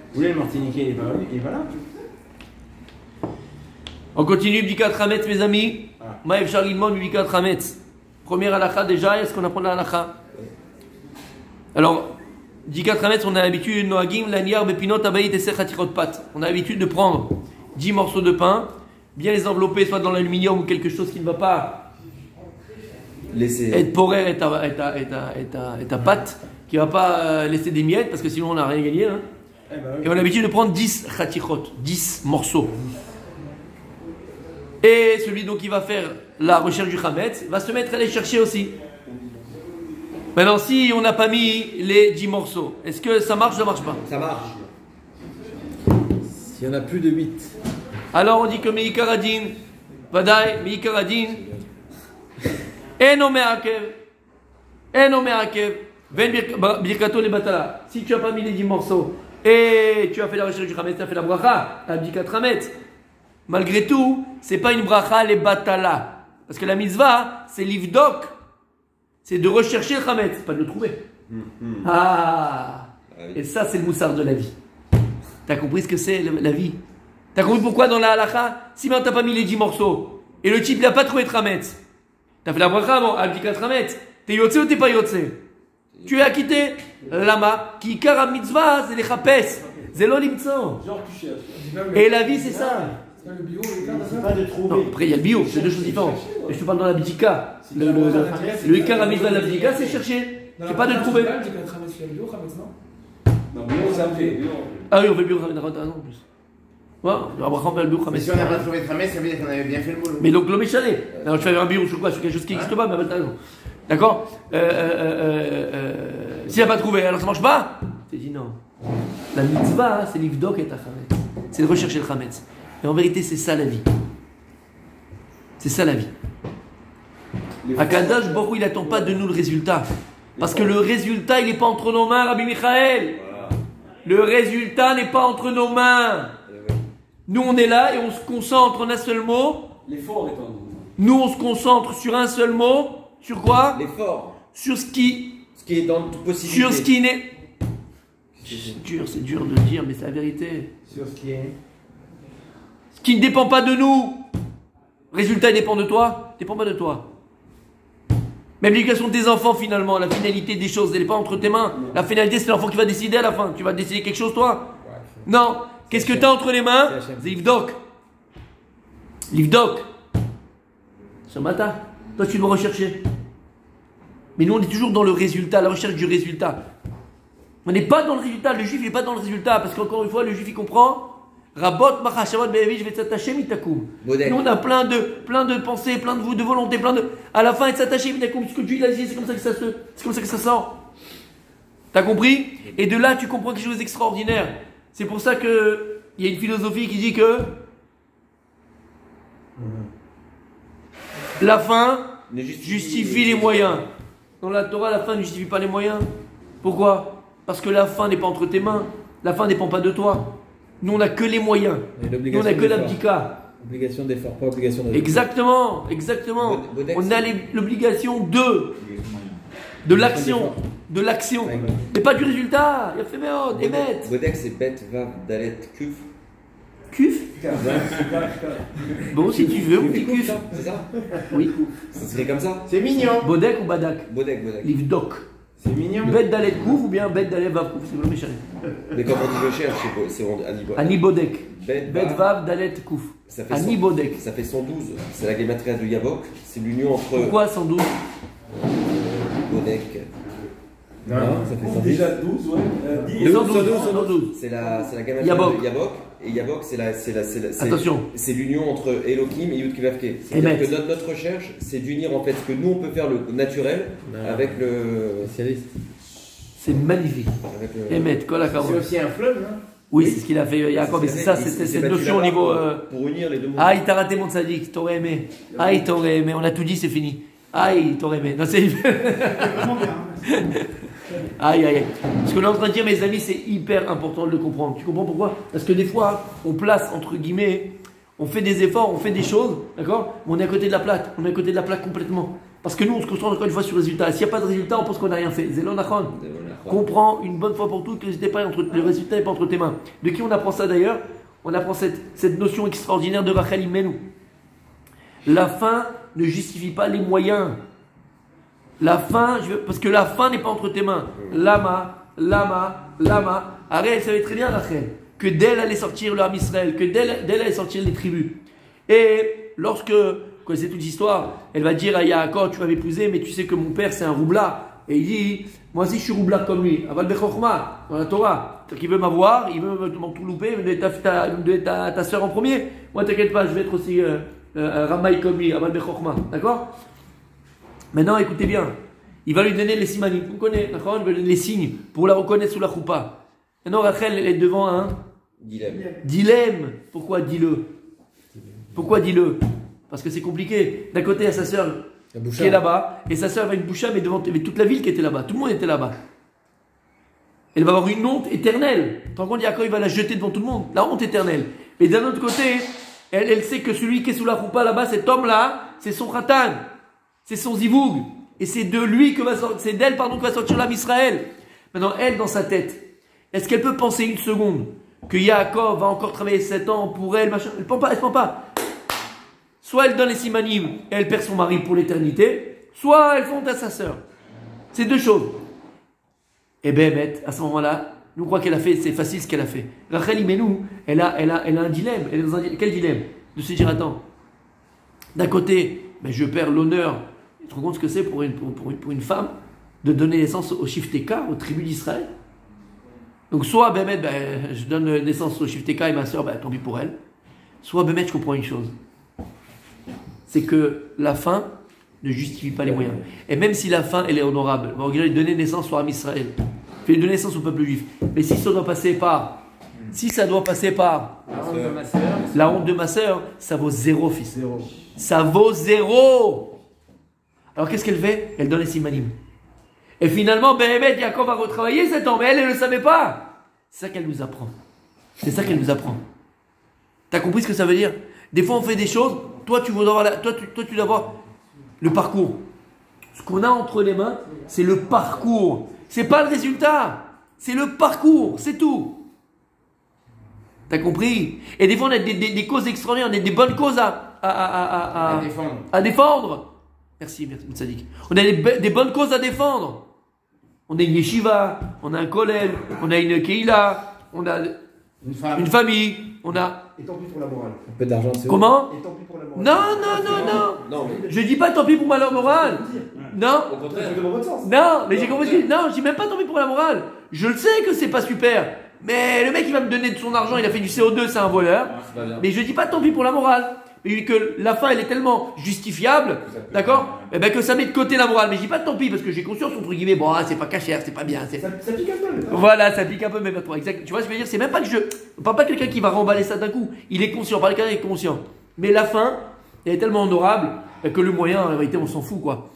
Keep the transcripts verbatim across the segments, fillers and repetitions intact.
Vous voulez le Martiniquais, il est pas, il est pas là. On continue, Bdikat Hametz, mes amis. Ah. Maïf Charlimon, Bdikat Hametz. Première halakha déjà, est-ce qu'on apprend la halakha? Alors, Bdikat Hametz, on a l'habitude, Noagim, Laniar, Bepinot, Abayit et Sechatirot Pat. On a l'habitude de prendre dix morceaux de pain, bien les envelopper, soit dans l'aluminium ou quelque chose qui ne va pas laisser être poré et ta, et ta, et ta, et ta, et ta pâte, qui ne va pas laisser des miettes, parce que sinon on n'a rien gagné. Hein. Eh ben oui. Et on a l'habitude de prendre dix Chatirot, dix morceaux. Et celui donc qui va faire la recherche du Hametz va se mettre à les chercher aussi. Maintenant, si on n'a pas mis les dix morceaux, est-ce que ça marche ou ça marche pas? Ça marche. S'il y en a plus de huit. Alors on dit que Meikaradin, Vadaï, Meikaradin, Eno Meakev, Eno Meakev, Ven Birkato les Batala. Si tu n'as pas mis les dix morceaux et tu as fait la recherche du Hametz, tu as fait la bracha, tu as dit quatre Hametz. Malgré tout, c'est pas une bracha les batala. Parce que la mitzvah, c'est l'ivdok. C'est de rechercher le chametz, pas de le trouver. Mm-hmm. Ah, et ça, c'est le moussard de la vie. T'as compris ce que c'est la vie? T'as compris pourquoi dans la halakha, si maintenant t'as pas mis les dix morceaux, et le type il a pas trouvé de chametz, t'as fait la bracha avant, abdikat chametz, t'es yotze ou t'es pas yotze? Tu es acquitté. Lama, ki kara mitzvah, c'est les chapes. C'est l'olimtso. Et la vie, c'est ça. C'est pas de trouver. Non, après il y a le bio, c'est deux choses différentes. Mais je te parle dans la bdika. Le, le, le, le Ikar Mitzvah de la bdika, c'est chercher. C'est pas de le trouver. Non, mais on s'en fait. Ah oui, on fait le bio, on a raison en plus. Ouais, on fait le bio, mais si on n'a pas trouvé de Hametz, ça veut dire qu'on avait bien fait le boulot. Mais donc l'homme est chalé. Alors je fais un bio sur quoi? Sur quelque chose qui n'existe pas, mais t'as raison. D'accord euh, euh, euh, euh, S'il n'a pas trouvé, alors ça marche pas? Tu dis non. La mitzvah, c'est l'ivdok et ta chametz. C'est de rechercher le chametz. Et en vérité, c'est ça la vie. C'est ça la vie. Akadosh Baruch Hu, il n'attend pas de nous le résultat. Parce que le résultat, il n'est pas entre nos mains, Rabbi Michael. Le résultat n'est pas entre nos mains. Nous, on est là et on se concentre en un seul mot. L'effort est en nous. Nous, on se concentre sur un seul mot. Sur quoi? L'effort. Sur ce qui... Ce qui est dans toute possibilité. Sur ce qui n'est... C'est dur, c'est dur de le dire, mais c'est la vérité. Sur ce qui est... Ce qui ne dépend pas de nous. Résultat, il dépend de toi. Dépend pas de toi. Même l'éducation de tes enfants, finalement, la finalité des choses, elle n'est pas entre tes mains. La finalité, c'est l'enfant qui va décider à la fin. Tu vas décider quelque chose, toi? Non. Qu'est-ce que tu as entre les mains? C'est l'ivdok. L'ivdok. Ce matin, toi, tu dois rechercher. Mais nous, on est toujours dans le résultat, la recherche du résultat. On n'est pas dans le résultat. Le juif n'est pas dans le résultat. Parce qu'encore une fois, le juif, il comprend. Rabot, Machashavat, Be'evi, je vais t'attacher, Mitakoum. Nous, on a plein de, plein de pensées, plein de, de volontés, plein de. À la fin, il s'attacher, Mitakoum. Ce que Dieu a dit, c'est comme ça que ça se. C'est comme ça que ça sort. T'as compris? Et de là, tu comprends quelque chose d'extraordinaire. C'est pour ça que il y a une philosophie qui dit que la fin justifie les moyens. Dans la Torah, la fin ne justifie pas les moyens. Pourquoi? Parce que la fin n'est pas entre tes mains. La fin ne dépend pas de toi. Nous, on n'a que les moyens. Nous, on n'a que l'abdika. Obligation d'effort, pas obligation d'effort. Exactement, exactement. On a l'obligation de, de l'action. De l'action. Mais pas du résultat. Il a fait méode, émettre. Bodek, c'est bête, vav, dalet, kuf. Kuf? Bon, si tu veux, on dit kuf. C'est ça? Oui. Ça serait comme ça? C'est mignon. Bodek ou badak? Bodek, bodek. Livdok. C'est mignon. Bet dalet kouf ou bien bet dalet vav kouf? C'est le méchant. Mais quand on dit je cherche, c'est Anibodek. Anibodek. Bet Bet vav dalet kouf. Anibodek. Ça fait cent douze. C'est la gématria de Yabok. C'est l'union entre. Pourquoi cent douze? Bodek. Non, non, ça fait cent dix. Déjà douze, ouais. Euh, dix, cent douze, cent douze. C'est la, c'est la gématria Yabok. de Yabok. Et Yabok, c'est la, c'est la, c'est la, c'est, attention. C'est l'union entre Elohim et Yud Kevavke. C'est-à-dire que notre, notre recherche, c'est d'unir en fait ce que nous on peut faire le naturel non. avec le spécialiste. C'est magnifique. Le... Emet, kol hakavod. C'est aussi un fleuve, hein? Oui, c'est ce qu'il a fait Jacob, et c'est ça, c'est cette notion au niveau. Euh... Pour unir les deux mondes. Ah, il t'a raté mon tzaddik, t'aurais aimé. Ah, il t'aurait aimé, on a tout dit, c'est fini. Ah, il t'aurait aimé. Non, c'est. Vraiment bien. Aïe, aïe, aïe. Ce qu'on est en train de dire, mes amis, c'est hyper important de le comprendre. Tu comprends pourquoi? Parce que des fois, on place, entre guillemets, on fait des efforts, on fait des choses, d'accord? Mais on est à côté de la plaque. On est à côté de la plaque complètement. Parce que nous, on se concentre encore une fois sur le résultat. S'il n'y a pas de résultat, on pense qu'on n'a rien fait. Zélon Nachon. Comprends une bonne fois pour toutes que le résultat n'est pas entre tes mains. De qui on apprend ça d'ailleurs? On apprend cette, cette notion extraordinaire de Rachel Imenu. La fin ne justifie pas les moyens. La fin, je veux, parce que la fin n'est pas entre tes mains. Lama, lama, lama. Arrête, elle savait très bien, Rachel, que d'elle allait sortir le Ham Israël, que d'elle, d'elle allait sortir les tribus. Et lorsque, vous connaissez toute l'histoire, elle va dire à Yaakov, tu vas m'épouser, mais tu sais que mon père c'est un roubla. Et il dit, moi aussi je suis roubla comme lui. Aval Bechorma, dans la Torah. C'est-à-dire qu'il veut m'avoir, il veut m'entourlouper, il veut me donner ta, ta, ta, ta soeur en premier. Moi, t'inquiète pas, je vais être aussi euh, euh, Ramaï comme lui, Aval Bechorma. D'accord? Maintenant, écoutez bien. Il va lui donner les simanim. Vous connaissez, d'accord? Il va lui donner les signes pour la reconnaître sous la choupa. Maintenant, Rachel, elle est devant un dilemme. Dilemme. Pourquoi dis-le? Pourquoi dis-le? Parce que c'est compliqué. D'un côté, il y a sa sœur qui est là-bas, et sa sœur va une boucha, mais devant mais toute la ville qui était là-bas. Tout le monde était là-bas. Elle va avoir une honte éternelle. Tant qu'on dit à quoi il va la jeter devant tout le monde. La honte éternelle. Mais d'un autre côté, elle, elle sait que celui qui est sous la choupa là-bas, cet homme-là, c'est son khatan. C'est son zivoug. Et c'est de lui que va sortir, c'est d'elle, pardon, que va sortir l'âme Israël. Maintenant, elle, dans sa tête, est-ce qu'elle peut penser une seconde que Yaakov va encore travailler sept ans pour elle, machin? Elle ne pense pas, elle ne pense pas. Soit elle donne les simanim et elle perd son mari pour l'éternité, soit elle fonde à sa sœur. C'est deux choses. Et bien, à ce moment-là, nous croyons qu'elle a fait, c'est facile ce qu'elle a fait. Rachel Imenu, elle a, elle a, elle a un dilemme. Elle est dans un, quel dilemme? De se dire, attends, d'un côté, ben, je perds l'honneur. Tu te rends compte ce que c'est pour une, pour, pour, une, pour une femme de donner naissance au Shifteka, aux tribus d'Israël? Donc, soit, ben, ben, je donne naissance au Shifteka et ma soeur, ben, tant pis pour elle. Soit, ben, je comprends une chose. C'est que la fin ne justifie pas les moyens. Et même si la fin, elle est honorable, on va lui donner naissance au Ham Israël, fait donner naissance au peuple juif. Mais si ça doit passer par, si ça doit passer par La honte de ma sœur, la honte de ma sœur, ça vaut zéro, fils. Zéro. Ça vaut zéro. Alors qu'est-ce qu'elle fait? Elle donne les simanim. Et finalement, Béhémet, Yaakov va retravailler cet homme, mais elle, elle ne le savait pas. C'est ça qu'elle nous apprend. C'est ça qu'elle nous apprend. T'as compris ce que ça veut dire? Des fois, on fait des choses. Toi, tu dois avoir, la, toi, tu, toi, tu dois avoir le parcours. Ce qu'on a entre les mains, c'est le parcours. C'est pas le résultat. C'est le parcours. C'est tout. T'as compris? Et des fois, on a des, des, des causes extraordinaires, on a des bonnes causes à, à, à, à, à, à défendre. à défendre. Merci, merci, Moutsadik. On a des, des bonnes causes à défendre. On a une yeshiva, on a un kollel, on a une keila, on a Une femme. une famille, on a... Et tant pis pour la morale. Un peu d'argent, c'est Comment? Et tant pis pour la morale. Non, non, non, non. Non, mais Je dis pas tant pis pour ma morale. Non. au contraire. C'est dans votre sens. Non, mais j'ai compris. ce que- Non, je dis même pas tant pis pour la morale. Je le sais que c'est pas super. Mais le mec, il va me donner de son argent, il a fait du C O deux, c'est un voleur. C'est pas bien. Mais je dis pas tant pis pour la morale. Mais vu que la fin, elle est tellement justifiable, d'accord? Eh ben que ça met de côté la morale. Mais je dis pas tant pis parce que j'ai conscience, entre guillemets, bon, ah, c'est pas cachère, c'est pas bien. c'est- Ça, ça pique un peu. mais ça- Voilà, ça pique un peu, mais pas toi. Exact. Tu vois ce que je veux dire? C'est même pas que je. On parle pas de quelqu'un qui va remballer ça d'un coup. Il est conscient, on parle de quelqu'un qui est conscient. Mais la fin, elle est tellement honorable que le moyen, en réalité, on s'en fout, quoi.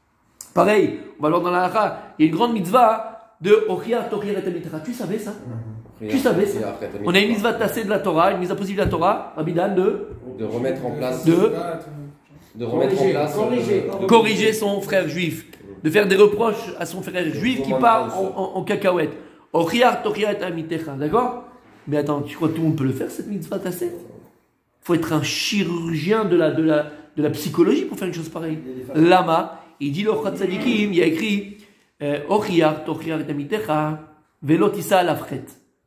Pareil, on va voir dans la halakha, il y a une grande mitzvah de Ochia Tochir et Amitra. Tu savais ça? Tu savais ça? On a une mitzvah tassée de la Torah, une mitzvah positive de la Torah, Rabidan, de, De remettre en place. de De remettre en Corriger, place. corriger. euh, corriger son frère juif, de faire des reproches à son frère juif qui part en, en, en cacahuète. Ochia Tochir et Amitra, d'accord? Mais attends, tu crois que tout le monde peut le faire, cette mitzvah tassée? Il faut être un chirurgien de la, de, la, de la psychologie pour faire une chose pareille. Lama, il dit le Tzadikim, il y a écrit Ochia Tochir et Amitra, velotissa la fret.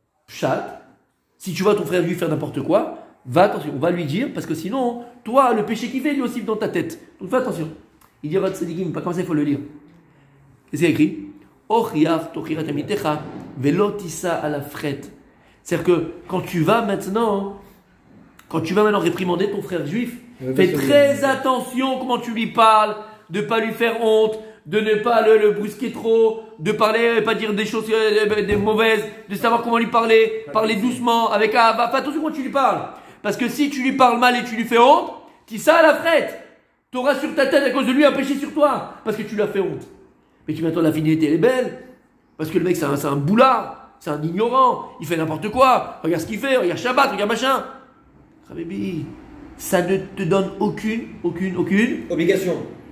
Pshat, si tu vois ton frère juif faire n'importe quoi, va attention, on va lui dire, parce que sinon, toi, le péché qu'il fait, lui aussi dans ta tête. Donc fais attention. Il dit Rod Tzadikim, pas comme ça, il faut le lire. Qu'est-ce qu'il y a écrit? Ochiach tochirat amitecha velotissa à la fret. C'est-à-dire que quand tu vas maintenant, quand tu vas maintenant réprimander ton frère juif, fais très attention comment tu lui parles, de ne pas lui faire honte, de ne pas le, le brusquer trop, de parler, euh, pas dire des choses euh, des mauvaises, de savoir comment lui parler, parler doucement, avec un, fais attention quand tu lui parles. Parce que si tu lui parles mal et tu lui fais honte, tu ça à la frette. Tu auras sur ta tête à cause de lui un péché sur toi, parce que tu lui as fait honte. Mais tu m'attends, la finalité elle est belle, parce que le mec c'est un, c'est un boulard, c'est un ignorant, il fait n'importe quoi, regarde ce qu'il fait, regarde Shabbat, regarde machin. Habibi, ça ne te donne aucune, aucune, aucune Obligation.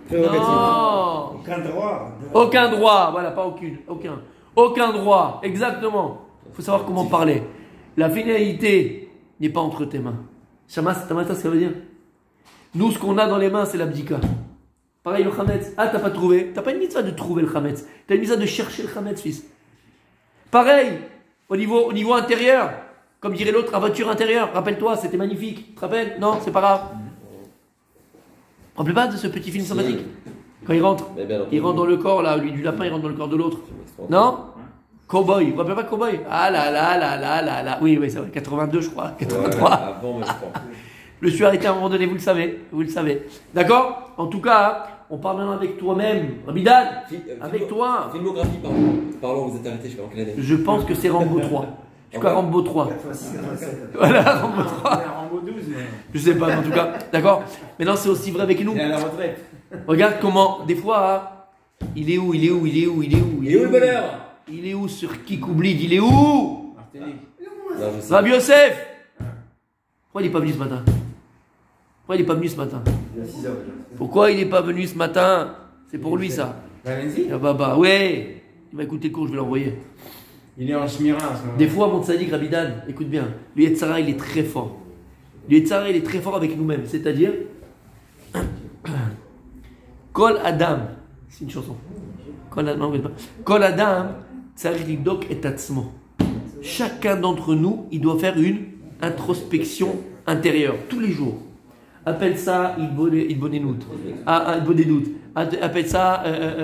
Prérogative. Non. Aucun droit. Aucun droit. Voilà, pas aucune. Aucun. Aucun droit. Exactement. Il faut savoir comment parler. La finalité n'est pas entre tes mains. Shamas, t'as ça, ce que ça veut dire? Nous, ce qu'on a dans les mains, c'est l'abdika. Pareil, le chametz. Ah, t'as pas trouvé. T'as pas une mitzvah de trouver le chametz. T'as une mitzvah de chercher le chametz, fils. Pareil, au niveau, au niveau intérieur. Comme dirait l'autre, la voiture intérieure. Rappelle-toi, c'était magnifique. Tu te rappelles? Non, c'est pas grave. Rappelle pas de ce petit film sympathique? Quand il rentre, il rentre dans le corps, là, lui du lapin, il rentre dans le corps de l'autre. Non? Cowboy, vous vous rappelez pas Cowboy? Ah là là là là là là. Oui, oui, c'est vrai, quatre-vingt-deux, je crois. quatre-vingt-trois. Ouais, avant, je crois. Je me suis arrêté à un moment donné, vous le savez. Vous le savez. D'accord? En tout cas, on parle maintenant avec toi-même. Rabidan, avec toi. Filmographie, pardon. Parlons, vous êtes arrêté, je sais pas en quelle année. Je pense que c'est Rambo trois. Tu vois, Rambo trois. Voilà, Rambo trois. Rambo douze, mais. Je sais pas, en tout cas. D'accord? Maintenant, c'est aussi vrai avec nous. Il est à la retraite. Regarde comment, des fois, hein, il est où, il est où, il est où, il est où, il est où le bonheur? Il est où sur Kikoublig? Il est où? Martinique. Rabbi Yosef. Pourquoi il n'est pas venu ce matin? Pourquoi il n'est pas venu ce matin? Il y a six heures déjà. Pourquoi il n'est pas venu ce matin? C'est pour lui ça. Valenzi? Ah bah bah, ouais. Il va écouter le cours, je vais l'envoyer. Il est en Shmira à ce moment. Des fois, mon tzaddik Rabidan, écoute bien, le Yetzara, il est très fort. Le Yetzara, il est très fort avec nous-mêmes. C'est-à-dire, Kol Adam, c'est une chanson. Kol Adam, non, pas. Kol Adam, tzarich libdok et atzmo. Chacun d'entre nous, il doit faire une introspection intérieure, tous les jours. Appelle ça Idbonenout. Ah, Idbonenout. Appelle ça.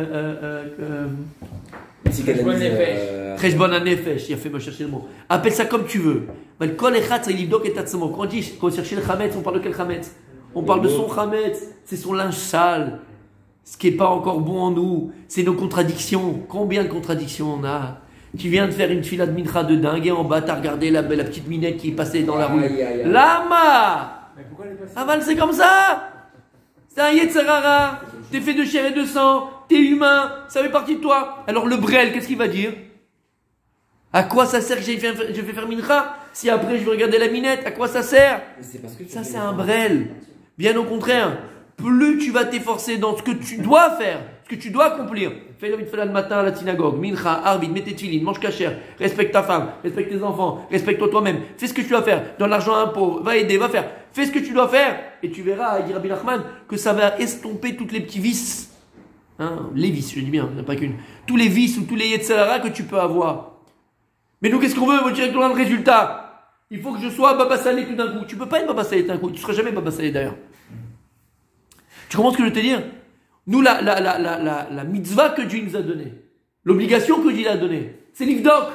Cheshbon HaNefesh. Il a fait me chercher le mot. Appelle ça comme tu veux. Mais le kol echad, c'est libdok et atzmo. Quand on dit qu'on va chercher le chametz, on parle de quel chametz? On parle de son chametz. C'est son linge sale. Ce qui n'est pas encore bon en nous. C'est nos contradictions. Combien de contradictions on a? Tu viens de faire une fila de mincha de dingue et en bas, tu as regardé la, la petite minette qui est passée dans la rue. Lama! Mais pourquoi elle est passée? Ah, mal, c'est comme ça! C'est un Yetzerara. T'es fait de chair et de sang. T'es humain. Ça fait partie de toi. Alors le brel, qu'est-ce qu'il va dire? À quoi ça sert que j'ai fait, je vais faire mincha? Si après je vais regarder la minette, à quoi ça sert? Ça, c'est un brel. Bien au contraire. Plus tu vas t'efforcer dans ce que tu dois faire, ce que tu dois accomplir. Fais le mitzvah le matin à la synagogue, mincha, arbit, mets tes tefilines, mange kasher, respecte ta femme, respecte tes enfants, respecte-toi toi-même. Fais ce que tu dois faire. Donne l'argent à un pauvre, va aider, va faire. Fais ce que tu dois faire. Et tu verras, dit Rabbi Nachman, que ça va estomper tous les petits vices. Hein, les vices, je dis bien, il n'y en a pas qu'une. Tous les vices ou tous les yetzerara que tu peux avoir. Mais nous, qu'est-ce qu'on veut? On veut directement le résultat. Il faut que je sois Baba Salé tout d'un coup. Tu ne peux pas être Baba Salé tout d'un coup. Tu ne seras jamais Baba Salé d'ailleurs. Tu comprends ce que je veux te dire? Nous, la, la, la, la, la, la mitzvah que Dieu nous a donnée, l'obligation que Dieu a donnée, c'est l'ivdok.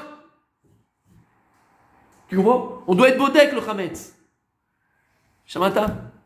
Tu comprends? On doit être bodek le chametz. Shamata?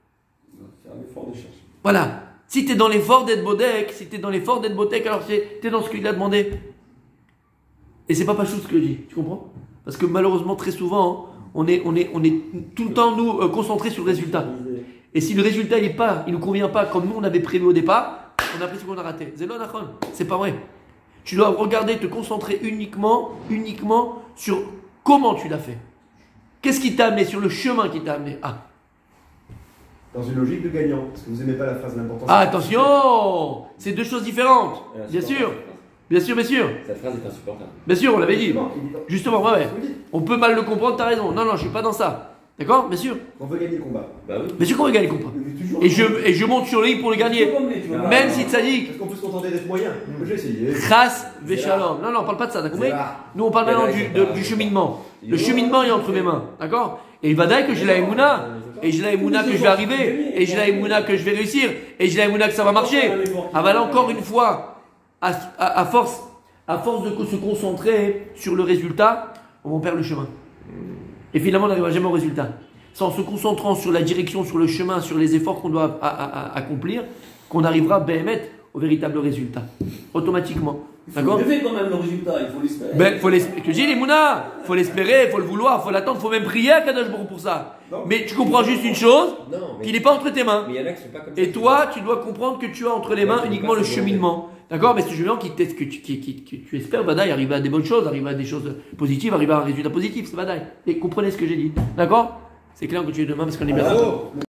Voilà. Si tu es dans l'effort d'être bodek, si tu es dans l'effort d'être bodek, alors tu es dans ce qu'il a demandé. Et c'est pas pas chose ce que je dis. Tu comprends? Parce que malheureusement, très souvent, on est, on est, on est tout le temps, nous, euh, concentrés sur le résultat. Et si le résultat il ne nous convient pas comme nous on avait prévu au départ, on a l'impression qu'on a raté. C'est pas vrai. Tu dois regarder, te concentrer uniquement, uniquement sur comment tu l'as fait. Qu'est-ce qui t'a amené, sur le chemin qui t'a amené. Ah. Dans une logique de gagnant, parce que vous n'aimez pas la phrase d'importance. Ah, attention, c'est deux choses différentes. Bien sûr. Bien sûr, bien sûr. Cette phrase est insupportable. Bien sûr, on l'avait dit. Justement, ouais, ouais. On peut mal le comprendre, t'as raison. Non, non, je suis pas dans ça. D'accord? Bien sûr. On veut gagner le combat. Bah oui. Bien sûr qu'on veut gagner le combat. Et je, et je monte sur le lit pour le gagner. Ah, Même si tzaddik. Est-ce qu'on peut se contenter d'être moyen? Moi j'ai essayé. Chas veshalom. Non, non, on parle pas de ça, t'as compris? Nous, on parle maintenant du, de, du cheminement. Le cheminement est entre mes mains. D'accord? Et il va dire que j'ai la émouna. Et j'ai la émouna que je vais arriver. Et j'ai la émouna que je vais réussir. Et j'ai la émouna que ça va marcher. Ah, bah là, encore une fois, à, à, à force, à force de se concentrer sur le résultat, on va perdre le chemin. Et finalement, on n'arrivera jamais au résultat. C'est en se concentrant sur la direction, sur le chemin, sur les efforts qu'on doit a, a, a, accomplir, qu'on arrivera B M S au véritable résultat. Automatiquement. D'accord? Il faut quand même le résultat, il faut l'espérer. Ben, faut l'espérer. Que j'ai les Mouna, faut l'espérer, faut le vouloir, faut l'attendre, faut même prier à Kadosh Baruch pour ça. Non. Mais tu comprends juste une chose, qu'il n'est pas entre tes mains. Mais y en a qui sont pas comme ça. Et toi, tu dois comprendre que tu as entre les mains ouais, uniquement le cheminement. D'accord? Mais c'est le cheminement qui, que, tu, qui, qui, qui, tu espères, Badaï, arriver à des bonnes choses, arriver à des choses positives, arriver à un résultat positif, c'est Badaï. Et comprenez ce que j'ai dit. D'accord? C'est clair que tu es demain parce qu'on est bien.